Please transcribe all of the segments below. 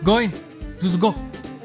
Go in. Zuzu, go.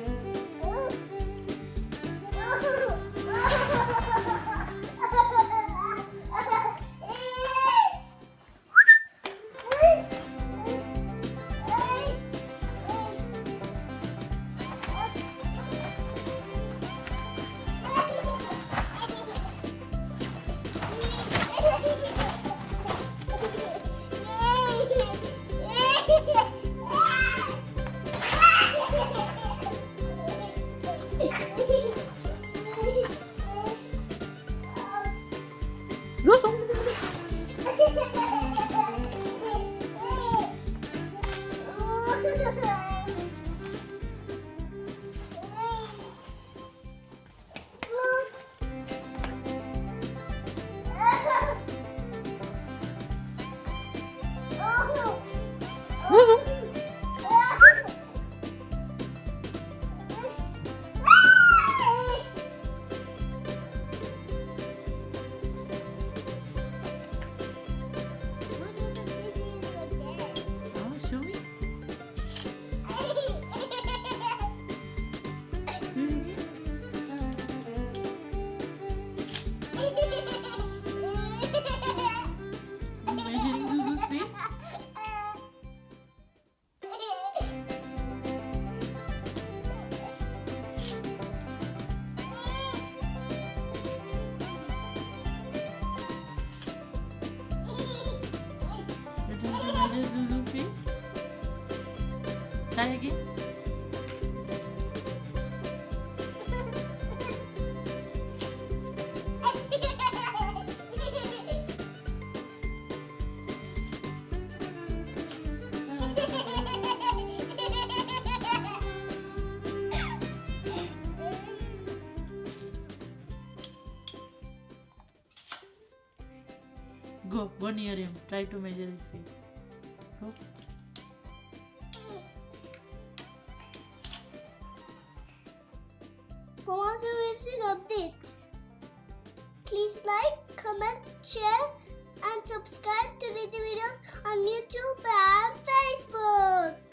Show me. Measuring Zuzu's face. Did you measure Zuzu's face? Try again. Go near him. Try to measure his face. Go. For more recent updates, please like, comment, share and subscribe to Hriday videos on YouTube and Facebook.